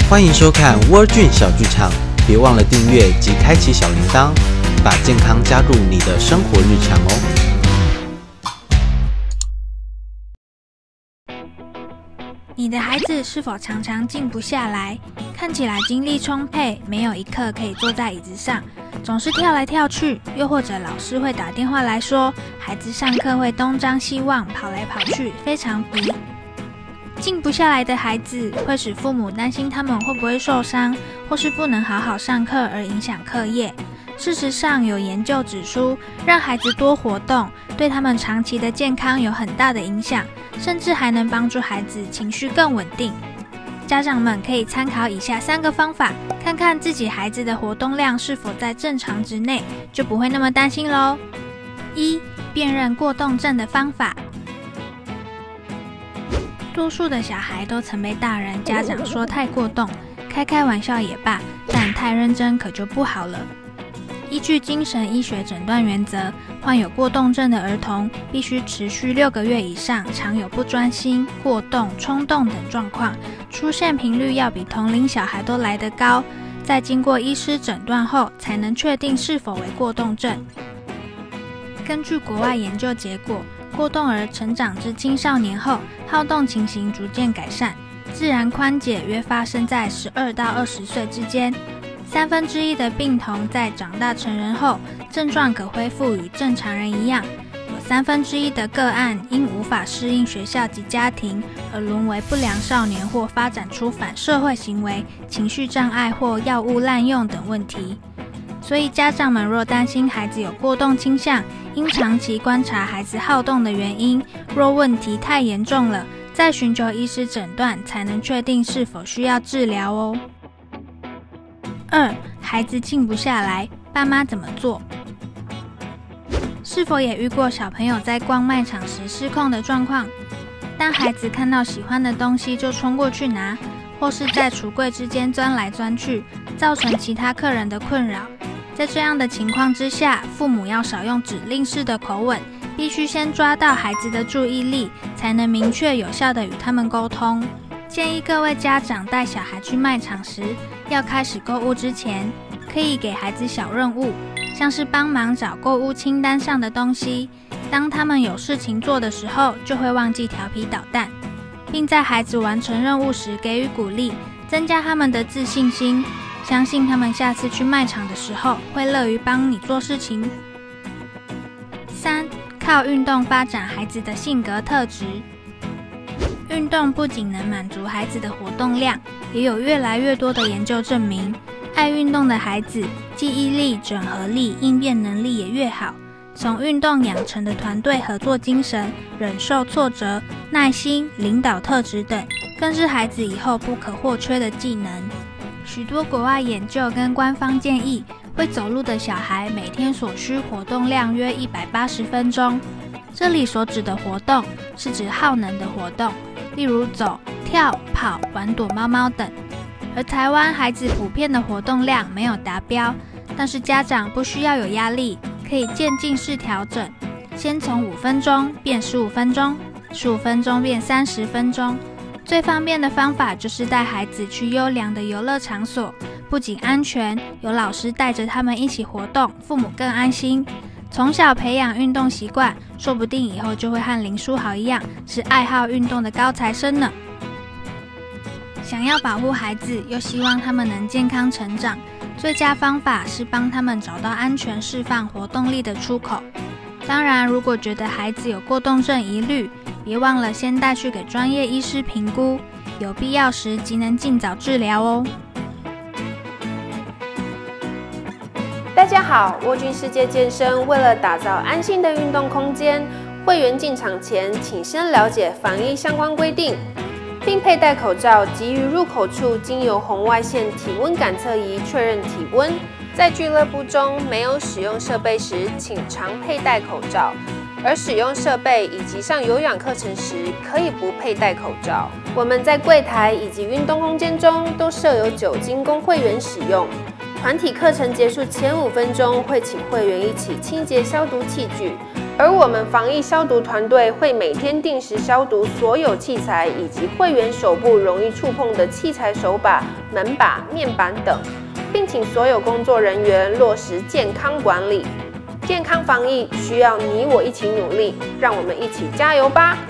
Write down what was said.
欢迎收看窝俊小剧场，别忘了订阅及开启小铃铛，把健康加入你的生活日常哦。 你的孩子是否常常静不下来？看起来精力充沛，没有一刻可以坐在椅子上，总是跳来跳去，又或者老师会打电话来说，孩子上课会东张西望，跑来跑去，非常皮。静不下来的孩子会使父母担心他们会不会受伤，或是不能好好上课而影响课业。事实上，有研究指出，让孩子多活动，对他们长期的健康有很大的影响，甚至还能帮助孩子情绪更稳定。家长们可以参考以下3个方法，看看自己孩子的活动量是否在正常值内，就不会那么担心咯。1. 辨认过动症的方法。多数的小孩都曾被大人、家长说太过动，开玩笑也罢，但太认真可就不好了。依据精神医学诊断原则，患有过动症的儿童必须持续6个月以上，常有不专心、过动、冲动等状况，出现频率要比同龄小孩都来得高，在经过医师诊断后，才能确定是否为过动症。根据国外研究结果，过动儿成长至青少年后，好动情形逐渐改善，自然宽解约发生在12到20岁之间。1/3的病童在长大成人后，症状可恢复与正常人一样。有1/3的个案因无法适应学校及家庭，而沦为不良少年或发展出反社会行为、情绪障碍或药物滥用等问题。所以家长们若担心孩子有过动倾向，应长期观察孩子好动的原因，若问题太严重了，再寻求医师诊断，才能确定是否需要治疗哦。2. 孩子静不下来，爸妈怎么做？是否也遇过小朋友在逛卖场时失控的状况？当孩子看到喜欢的东西就冲过去拿，或是在橱柜之间钻来钻去，造成其他客人的困扰。在这样的情况之下，父母要少用指令式的口吻，必须先抓到孩子的注意力，才能明确有效地与他们沟通。建议各位家长带小孩去卖场时，要开始购物之前，可以给孩子小任务，像是帮忙找购物清单上的东西。当他们有事情做的时候，就会忘记调皮捣蛋，并在孩子完成任务时给予鼓励，增加他们的自信心。相信他们下次去卖场的时候，会乐于帮你做事情。3. 靠运动发展孩子的性格特质。运动不仅能满足孩子的活动量，也有越来越多的研究证明，爱运动的孩子记忆力、整合力、应变能力也越好。从运动养成的团队合作精神、忍受挫折、耐心、领导特质等，更是孩子以后不可或缺的技能。许多国外研究跟官方建议，会走路的小孩每天所需活动量约180分钟。这里所指的活动，是指耗能的活动，例如走、跳、跑、玩躲猫猫等。而台湾孩子普遍的活动量没有达标，但是家长不需要有压力，可以渐进式调整，先从5分钟变15分钟，15分钟变30分钟。最方便的方法就是带孩子去优良的游乐场所，不仅安全，有老师带着他们一起活动，父母更安心。从小培养运动习惯，说不定以后就会和林书豪一样，是爱好运动的高材生呢。想要保护孩子，又希望他们能健康成长，最佳方法是帮他们找到安全释放活动力的出口。当然，如果觉得孩子有过动症疑虑，别忘了先带去给专业医师评估，有必要时即能尽早治疗哦。 大家好，沃君世界健身为了打造安心的运动空间，会员进场前请先了解防疫相关规定，并佩戴口罩及于入口处经由红外线体温感测仪确认体温。在俱乐部中没有使用设备时，请常佩戴口罩。而使用设备以及上有氧课程时，可以不佩戴口罩。我们在柜台以及运动空间中都设有酒精供会员使用。团体课程结束前5分钟，会请会员一起清洁消毒器具。 而我们防疫消毒团队会每天定时消毒所有器材以及会员手部容易触碰的器材手把、门把、面板等，并请所有工作人员落实健康管理。健康防疫需要你我一起努力，让我们一起加油吧！